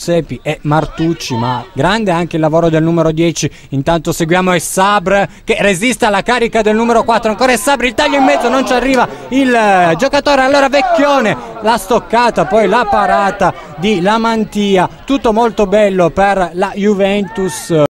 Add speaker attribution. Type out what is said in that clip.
Speaker 1: Sepi e Martucci, ma grande anche il lavoro del numero 10. Intanto seguiamo Sabr che resiste alla carica del numero 4, ancora Sabr, il taglio in mezzo, non ci arriva il giocatore, allora Vecchione, la stoccata, poi la parata di Lamantia, tutto molto bello per la Juventus.